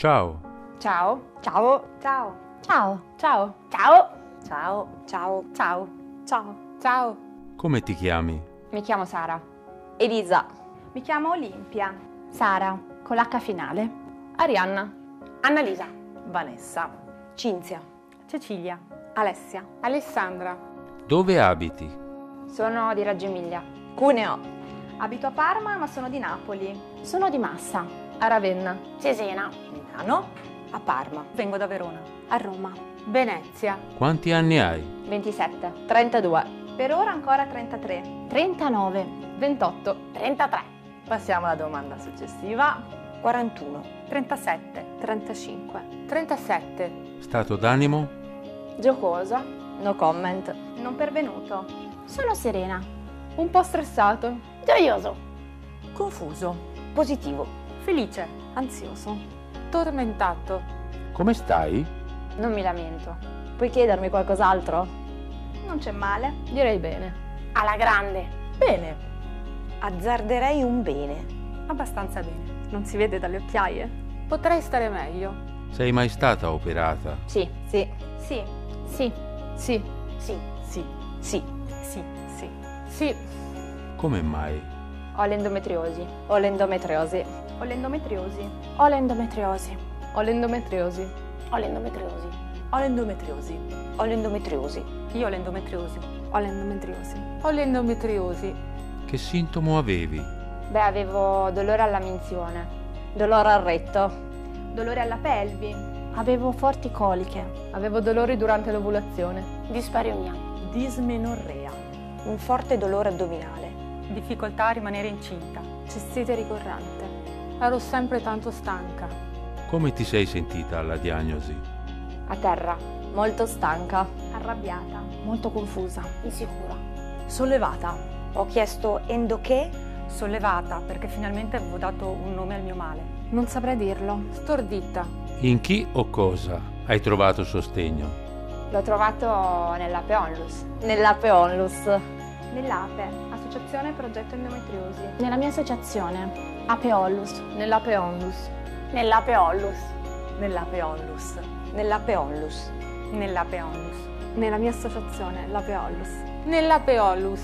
Ciao. Ciao. Ciao. Ciao. Ciao. Ciao. Ciao. Ciao. Ciao. Ciao. Ciao. Ciao. Come ti chiami? Mi chiamo Sara. Elisa. Mi chiamo Olimpia. Sara, con l'H finale. Arianna. Annalisa. Vanessa. Cinzia. Cecilia. Alessia. Alessandra. Dove abiti? Sono di Reggio Emilia. Cuneo. Abito a Parma, ma sono di Napoli. Sono di Massa. A Ravenna. Cesena. Milano. A Parma. Vengo da Verona. A Roma. Venezia. Quanti anni hai? 27. 32. Per ora ancora 33. 39. 28. 33. Passiamo alla domanda successiva. 41. 37. 35. 37. Stato d'animo? Giocosa. No comment. Non pervenuto. Sono serena. Un po' stressato. Gioioso. Confuso. Positivo. Felice. Ansioso. Tormentato. Come stai? Non mi lamento. Puoi chiedermi qualcos'altro? Non c'è male. Direi bene. Alla grande. Bene. Azzarderei un bene. Abbastanza bene. Non si vede dalle occhiaie? Potrei stare meglio. Sei mai stata operata? Sì. Sì. Sì. Sì. Sì. Sì. Sì. Sì. Sì. Sì. Sì. Come mai? Ho l'endometriosi. Ho l'endometriosi. Ho l'endometriosi. Ho l'endometriosi. Ho l'endometriosi. Ho l'endometriosi. Ho l'endometriosi. Ho l'endometriosi. Io ho l'endometriosi. Ho l'endometriosi. Ho l'endometriosi. Che sintomo avevi? Beh, avevo dolore alla minzione. Dolore al retto. Dolore alla pelvi. Avevo forti coliche. Avevo dolori durante l'ovulazione. Dispareunia. Dismenorrea. Un forte dolore addominale. Difficoltà a rimanere incinta. Cestite ricorrente. Ero sempre tanto stanca. Come ti sei sentita alla diagnosi? A terra. Molto stanca. Arrabbiata. Molto confusa. Insicura. Sollevata. Ho chiesto endoché? Sollevata perché finalmente avevo dato un nome al mio male. Non saprei dirlo. Stordita. In chi o cosa hai trovato sostegno? L'ho trovato nell'Ape Onlus. Nell'Ape Onlus. Nell'APE, Associazione Progetto Endometriosi. Nella mia associazione. Ape Onlus. Nell'Ape Onlus. Nell'APE Onlus. Nell'Ape Onlus. Nell'Ape Onlus. Nell'APE Onlus. Nella mia associazione, l'Ape Onlus. Nell'Ape Onlus.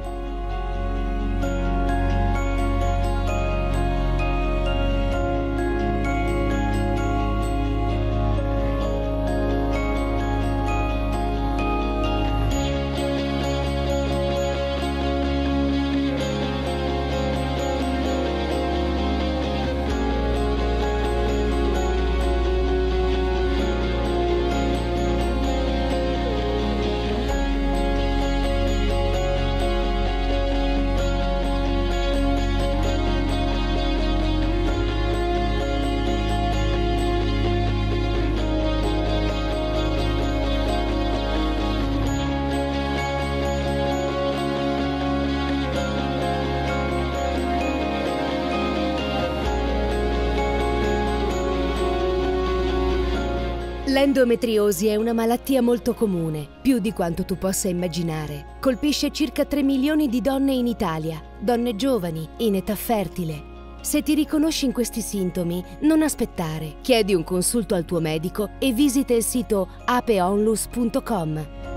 L'endometriosi è una malattia molto comune, più di quanto tu possa immaginare. Colpisce circa 3 milioni di donne in Italia, donne giovani, in età fertile. Se ti riconosci in questi sintomi, non aspettare. Chiedi un consulto al tuo medico e visita il sito apeonlus.com.